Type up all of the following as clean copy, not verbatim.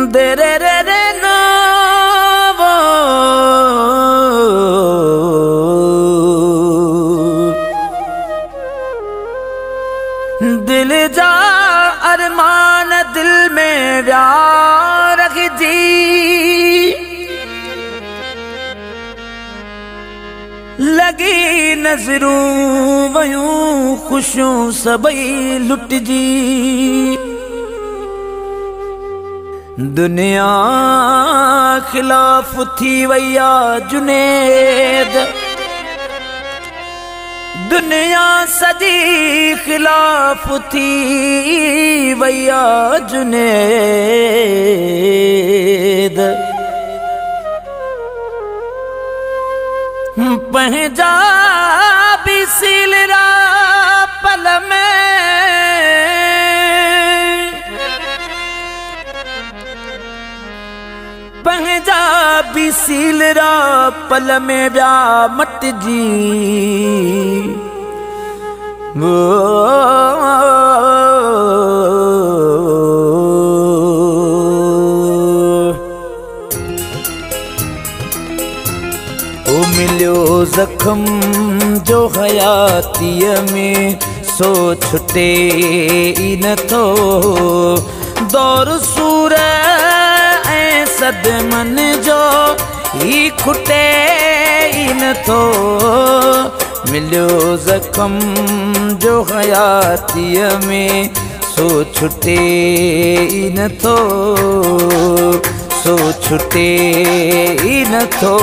दे रे रे रे नो दिल जा अरमान दिल में प्यार रखी जी लगी नजरों वयूं खुशियों सबई लुट जी दुनिया खिलाफ थी वैया जुनेद दुनिया सजी खिलाफ थी वैया जुनेद पंजाबी सिलरा पल में पंजाबी सिलरा पल में ब्या मत जी ओ मिलियो जख्म जो हयातीअ में सो छुटे न थो दौर सूर ऐं सदमन जो ही खुटे न थो मिलियो जख्म जो हयातीअ में सो छुटे न थो सो छुटे न थो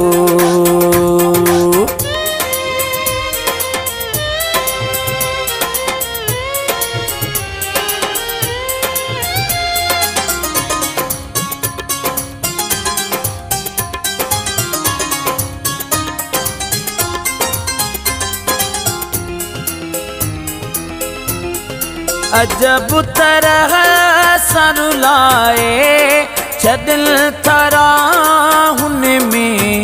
अजब तरह सन लाए छदिल थरा हुन में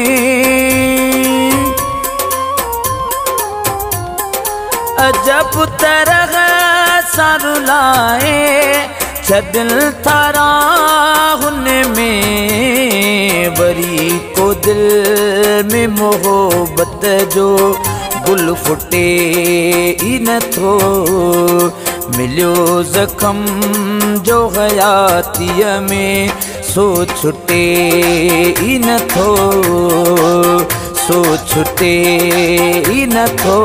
अजब तरह सन लाए छदिल थरा हुन में वरी को दिल में मोहब्बत जो गुल फुटे न थो मिलियो जख्म जो हयातीअ में सो छुटे न थो सो छुटे न थो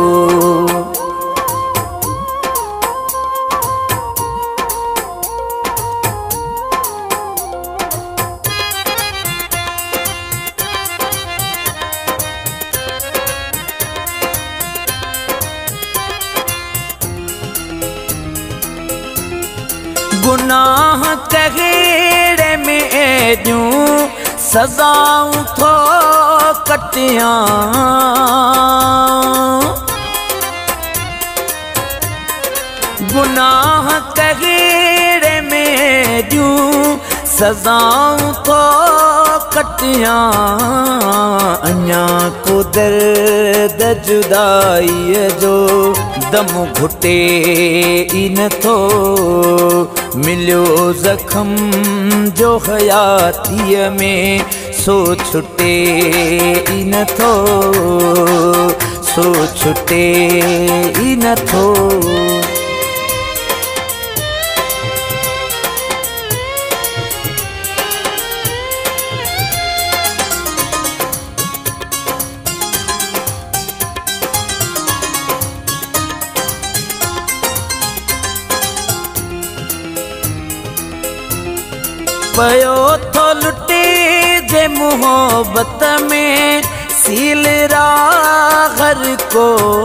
गुनाह कहेड़े में ॾियूं सज़ाऊं थो कटियां गुनाह कहेड़े में ॾियूं सज़ाऊं थो कटियां अञा को दर्द जुदाईअ जो दम घुटे न थो मिलियो जख्म जो हयातीअ में सो छुटे न थो सो छुटे न थो पयो थो लुटे जे मोहब्बत में सीलरा हर को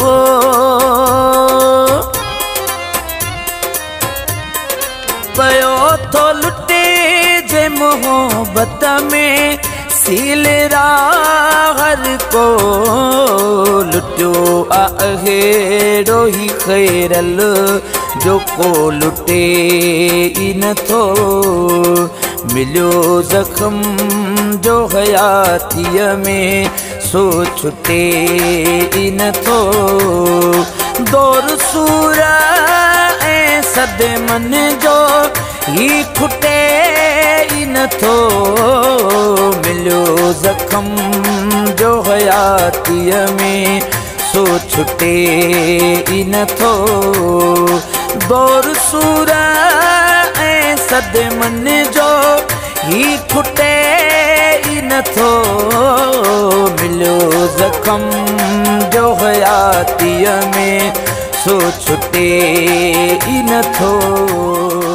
पयो थो लुटे जे मोहब्बत में सीलरा हर को लुटियो अहेड़ो ही खैरल जो को लुटे न थो मिलियो जख्म जो हयातीअ में सो छुटे न थो दौर सूर ऐं सदमन जो ही खुटे ई नथो मिलियो ज़ख़म जो हयातीअ में सो छुटे ई नथो दौर सूर ऐं सदमन जो ही खुटे ई नथो मिलियो ज़ख़म जो हयातीअ में सो छुटे ई नथो।